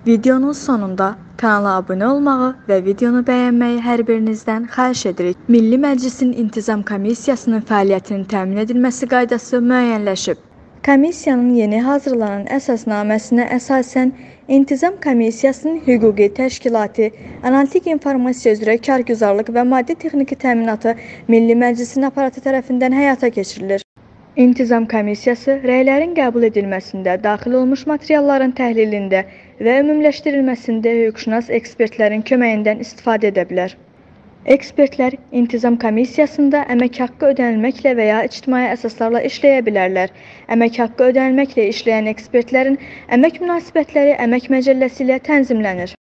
Videonun sonunda kanala abunə olmağı və videonu bəyənməyi hər birinizdən xahiş edirik. Milli Məclisin İntizam Komissiyasının fəaliyyətinin təmin edilməsi qaydası müəyyənləşib. Komissiyanın yeni hazırlanan əsasnaməsinə əsasən İntizam Komissiyasının hüquqi təşkilatı, analitik informasiya üzrə kargüzarlıq və maddi-texniki təminatı Milli Məclisin aparatı tərəfindən həyata keçirilir. İntizam Komissiyası rəylərin qəbul edilməsində, daxil olmuş materialların təhlilində və ümumiləşdirilməsində hüquqşünas ekspertlərin köməyindən istifadə edə bilər. Ekspertlər İntizam Komissiyasında əmək haqqı ödənilməklə və ya ictimai əsaslarla işləyə bilərlər. Əmək haqqı ödənilməklə işləyən ekspertlərin əmək münasibətləri əmək məcəlləsi ilə tənzimlənir.